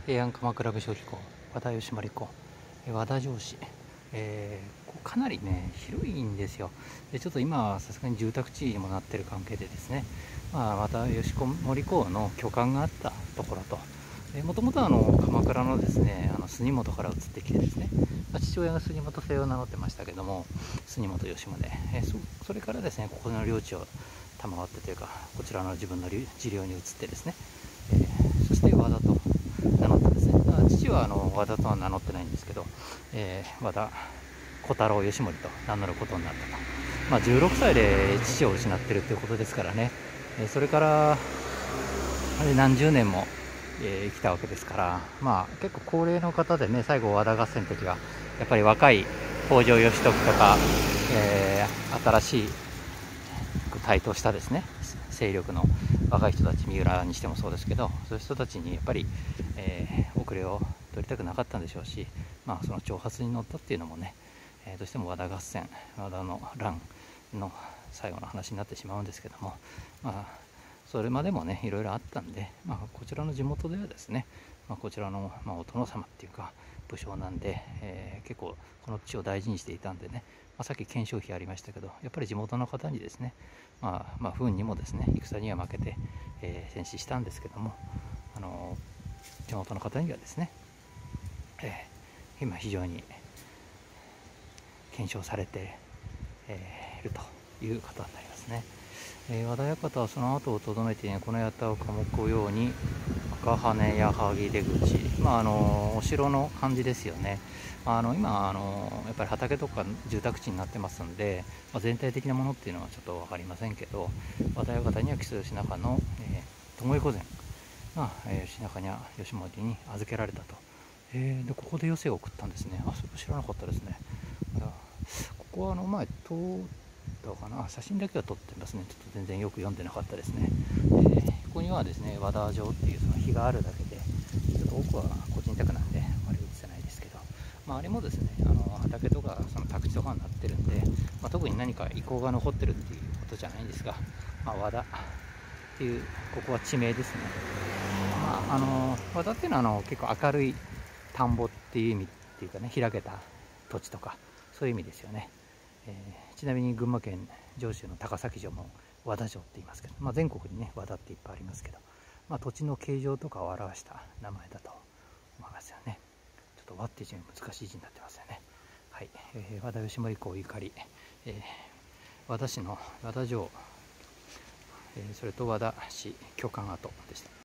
平安鎌倉武将紀行和田義盛公和田城市、かなりね広いんですよ。でちょっと今はさすがに住宅地にもなっている関係でですね、和田義盛公の居館があったところと、もともと鎌倉のですね杉本から移ってきてですね、父親が杉本姓を名乗ってましたけども、杉本義宗、それからですねここの領地を賜ってというか、こちらの自分の治領に移ってですね、そして和田と名乗ってですね、父は和田とは名乗ってないんですけど、和田小太郎義盛と名乗ることになったと。16歳で父を失っているということですからね、それから何十年も生きたわけですから、結構高齢の方でね、最後和田合戦の時はやっぱり若い北条義時とか、新しい台頭したですね勢力の若い人たち、三浦にしてもそうですけど、そういう人たちにやっぱり、遅れを取りたくなかったんでしょうし、その挑発に乗ったっていうのもね、どうしても和田合戦、和田の乱の最後の話になってしまうんですけども、それまでもねいろいろあったんで、こちらの地元ではですね、こちらの、お殿様っていうか武将なんで、結構この地を大事にしていたんでね、さっき顕彰碑ありましたけど、やっぱり地元の方にですね、不運にもですね戦には負けて、戦死したんですけども、地元の方にはですね、今非常に顕彰されて、いるという方になりますね。和田館はその後をとどめて、この八田をかもくように赤羽矢作出口、お城の感じですよね。今やっぱり畑とか住宅地になってますんで、全体的なものっていうのはちょっと分かりませんけど、和田館には木曽義仲の巴御前が義仲に義盛に預けられたと。でここで余生を送ったんですね。それ知らなかったですね。ここは前通ったかな、写真だけは撮ってますね。ちょっと全然よく読んでなかったですね。ここにはですね和田城っていうその碑があるだけで、ちょっと奥は個人宅なんであれ映せないですけど、あれもですね畑とかその宅地とかになってるんで、特に何か遺構が残ってるっていうことじゃないんですが、和田っていうここは地名ですね。和田っていうのは結構明るい田んぼっていう意味っていうかね、開けた土地とかそういう意味ですよね。ちなみに群馬県上州の高崎城も和田城って言いますけど、全国にね和田っていっぱいありますけど、土地の形状とかを表した名前だと思いますよね。ちょっと和っていう字が難しい字になってますよね。はい、和田義盛公ゆかり、和田市の和田城、それと和田市居館跡でした。